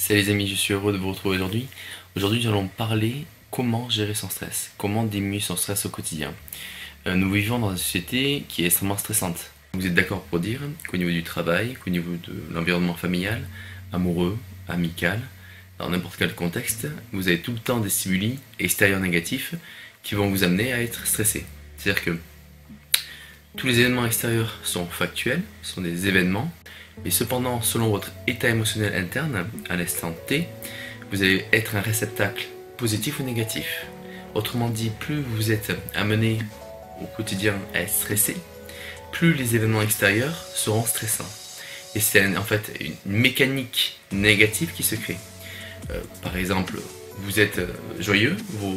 Salut les amis, je suis heureux de vous retrouver aujourd'hui. Aujourd'hui, nous allons parler comment gérer son stress, comment diminuer son stress au quotidien. Nous vivons dans une société qui est extrêmement stressante. Vous êtes d'accord pour dire qu'au niveau du travail, qu'au niveau de l'environnement familial, amoureux, amical, dans n'importe quel contexte, vous avez tout le temps des stimuli extérieurs négatifs qui vont vous amener à être stressé. C'est-à-dire que tous les événements extérieurs sont factuels, sont des événements, mais cependant, selon votre état émotionnel interne, à l'instant T, vous allez être un réceptacle positif ou négatif. Autrement dit, plus vous êtes amené au quotidien à être stressé, plus les événements extérieurs seront stressants. Et c'est en fait une mécanique négative qui se crée. Par exemple, vous êtes joyeux,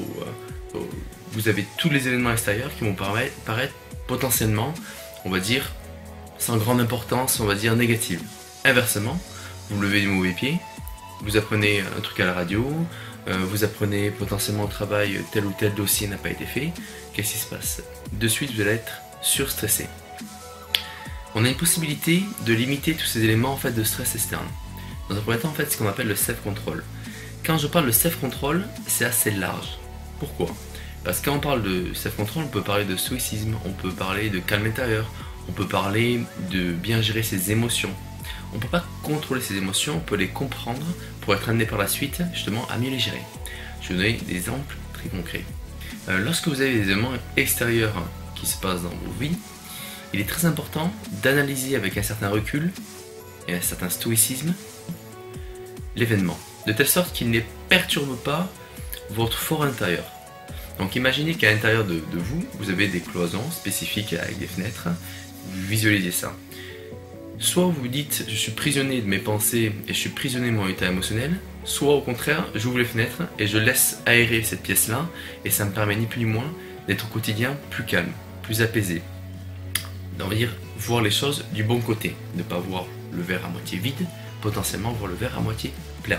vous avez tous les événements extérieurs qui vont paraître potentiellement, on va dire, sans grande importance, on va dire négative. Inversement, vous levez du mauvais pied, vous apprenez un truc à la radio, vous apprenez potentiellement au travail tel ou tel dossier n'a pas été fait, qu'est-ce qui se passe? De suite, vous allez être surstressé. On a une possibilité de limiter tous ces éléments en fait, de stress externe. Dans un premier temps, en fait, c'est ce qu'on appelle le self-control. Quand je parle de self-control, c'est assez large. Pourquoi? Parce que quand on parle de self-control, on peut parler de stoïcisme, on peut parler de calme intérieur, on peut parler de bien gérer ses émotions. On ne peut pas contrôler ses émotions, on peut les comprendre pour être amené par la suite justement à mieux les gérer. Je vais vous donner des exemples très concrets. Lorsque vous avez des éléments extérieurs qui se passent dans vos vies, il est très important d'analyser avec un certain recul et un certain stoïcisme l'événement, de telle sorte qu'il ne perturbe pas votre fort intérieur. Donc imaginez qu'à l'intérieur de vous, vous avez des cloisons spécifiques avec des fenêtres, vous visualisez ça. Soit vous dites je suis prisonnier de mes pensées et je suis prisonnier de mon état émotionnel, soit au contraire j'ouvre les fenêtres et je laisse aérer cette pièce là et ça me permet ni plus ni moins d'être au quotidien plus calme, plus apaisé. On va dire voir les choses du bon côté, ne pas voir le verre à moitié vide, potentiellement voir le verre à moitié plein.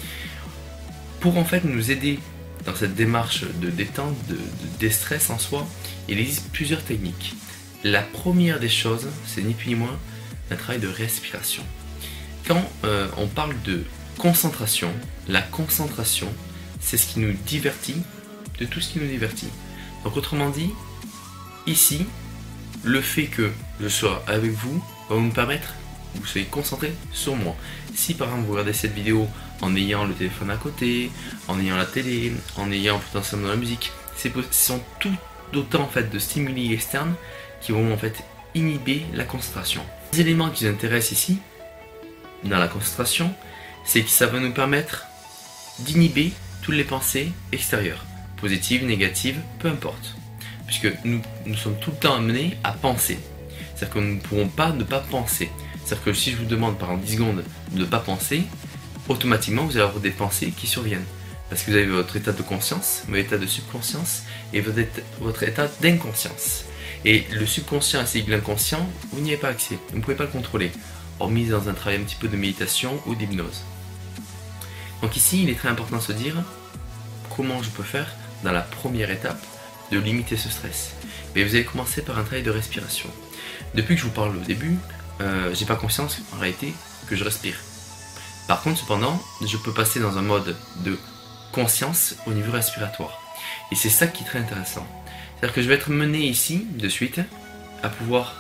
Pour en fait nous aider dans cette démarche de détente, de déstress en soi, il existe plusieurs techniques. La première des choses, c'est ni plus ni moins un travail de respiration. Quand on parle de concentration, la concentration, c'est ce qui nous divertit de tout ce qui nous divertit. Donc autrement dit, ici, le fait que je sois avec vous va vous permettre que vous soyez concentré sur moi. Si par exemple vous regardez cette vidéo en ayant le téléphone à côté, en ayant la télé, en ayant potentiellement la musique, ce sont tout autant en fait, de stimuli externes qui vont en fait inhiber la concentration. Les éléments qui nous intéressent ici, dans la concentration, c'est que ça va nous permettre d'inhiber toutes les pensées extérieures, positives, négatives, peu importe. Puisque nous sommes tout le temps amenés à penser. C'est-à-dire que nous ne pourrons pas ne pas penser. C'est-à-dire que si je vous demande pendant 10 secondes de ne pas penser, automatiquement vous allez avoir des pensées qui surviennent. Parce que vous avez votre état de conscience, votre état de subconscience et votre état d'inconscience. Et le subconscient ainsi que l'inconscient, vous n'y avez pas accès, vous ne pouvez pas le contrôler, hormis dans un travail un petit peu de méditation ou d'hypnose. Donc ici, il est très important de se dire comment je peux faire dans la première étape de limiter ce stress. Mais vous allez commencer par un travail de respiration. Depuis que je vous parle au début, j'ai pas conscience en réalité que je respire. Par contre, cependant, je peux passer dans un mode de conscience au niveau respiratoire. Et c'est ça qui est très intéressant. C'est-à-dire que je vais être mené ici, de suite, à pouvoir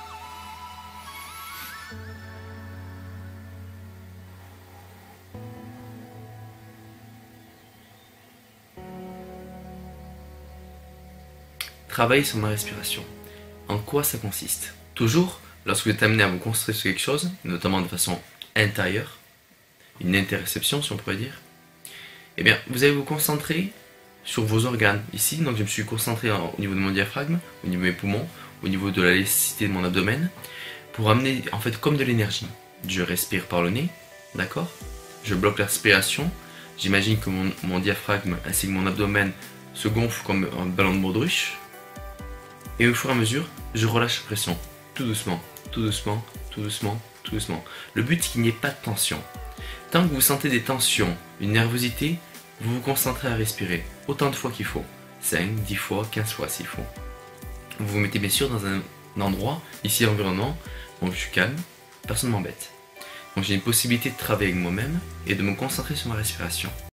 travailler sur ma respiration. En quoi ça consiste? Toujours, lorsque vous êtes amené à vous concentrer sur quelque chose, notamment de façon intérieure, une interoception si on pourrait dire, eh bien, vous allez vous concentrer sur vos organes. Ici, donc je me suis concentré au niveau de mon diaphragme, au niveau de mes poumons, au niveau de l'élasticité de mon abdomen, pour amener en fait comme de l'énergie. Je respire par le nez, d'accord? Je bloque la respiration, j'imagine que mon diaphragme ainsi que mon abdomen se gonflent comme un ballon de baudruche, et au fur et à mesure, je relâche la pression, tout doucement, tout doucement, tout doucement, tout doucement. Le but c'est qu'il n'y ait pas de tension. Tant que vous sentez des tensions, une nervosité, vous vous concentrez à respirer autant de fois qu'il faut, 5, 10 fois, 15 fois s'il faut. Vous vous mettez bien sûr dans un endroit, ici l'environnement, donc je suis calme, personne ne m'embête. Donc j'ai une possibilité de travailler avec moi-même et de me concentrer sur ma respiration.